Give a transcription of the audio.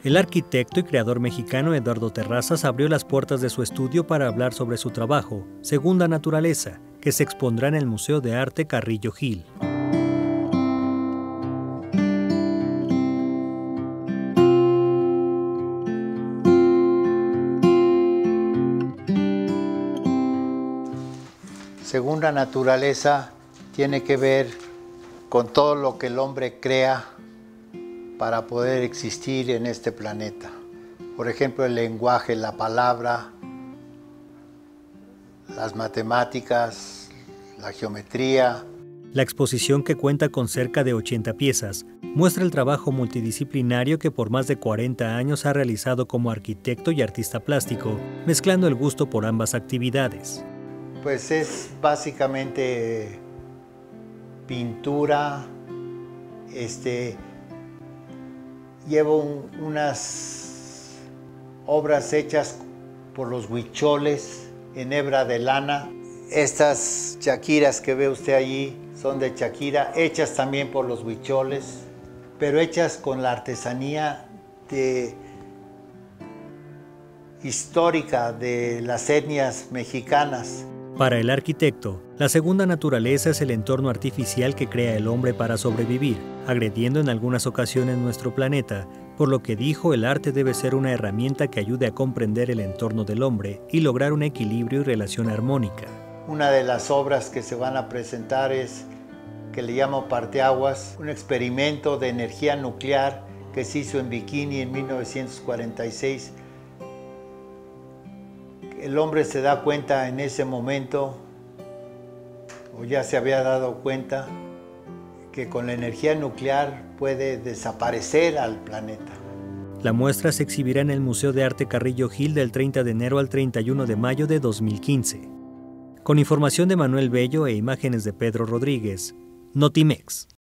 El arquitecto y creador mexicano Eduardo Terrazas abrió las puertas de su estudio para hablar sobre su trabajo, Segunda Naturaleza, que se expondrá en el Museo de Arte Carrillo Gil. Segunda Naturaleza tiene que ver con todo lo que el hombre crea para poder existir en este planeta. Por ejemplo, el lenguaje, la palabra, las matemáticas, la geometría. La exposición, que cuenta con cerca de 80 piezas, muestra el trabajo multidisciplinario que por más de 40 años ha realizado como arquitecto y artista plástico, mezclando el gusto por ambas actividades. Pues es básicamente pintura. Llevo unas obras hechas por los huicholes en hebra de lana. Estas chaquiras que ve usted allí son de Chaquira, hechas también por los huicholes, pero hechas con la artesanía histórica de las etnias mexicanas. Para el arquitecto, la segunda naturaleza es el entorno artificial que crea el hombre para sobrevivir, agrediendo en algunas ocasiones nuestro planeta, por lo que dijo, el arte debe ser una herramienta que ayude a comprender el entorno del hombre y lograr un equilibrio y relación armónica. Una de las obras que se van a presentar es, que le llamo Parteaguas, un experimento de energía nuclear que se hizo en Bikini en 1946. El hombre se da cuenta en ese momento, o ya se había dado cuenta, que con la energía nuclear puede desaparecer al planeta. La muestra se exhibirá en el Museo de Arte Carrillo Gil del 30 de enero al 31 de mayo de 2015. Con información de Manuel Bello e imágenes de Pedro Rodríguez, Notimex.